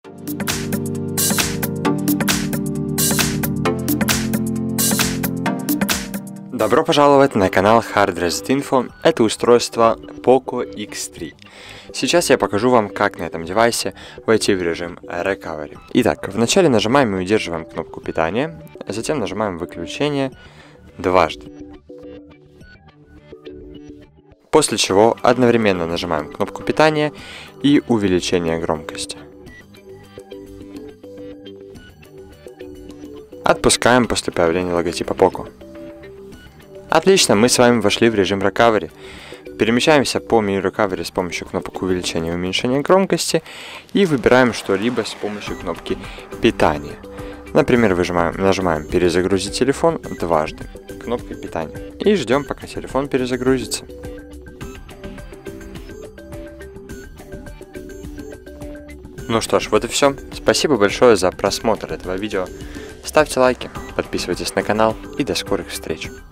Добро пожаловать на канал Hard Reset Info. Это устройство Poco X3. Сейчас я покажу вам, как на этом девайсе войти в режим Recovery. Итак, вначале нажимаем и удерживаем кнопку питания, затем нажимаем выключение дважды. После чего одновременно нажимаем кнопку питания и увеличение громкости. Отпускаем после появления логотипа Poco. Отлично, мы с вами вошли в режим Recovery. Перемещаемся по меню Recovery с помощью кнопок увеличения и уменьшения громкости и выбираем что-либо с помощью кнопки питания. Например, нажимаем перезагрузить телефон дважды кнопкой питания и ждем, пока телефон перезагрузится. Ну что ж, вот и все. Спасибо большое за просмотр этого видео. Ставьте лайки, подписывайтесь на канал и до скорых встреч.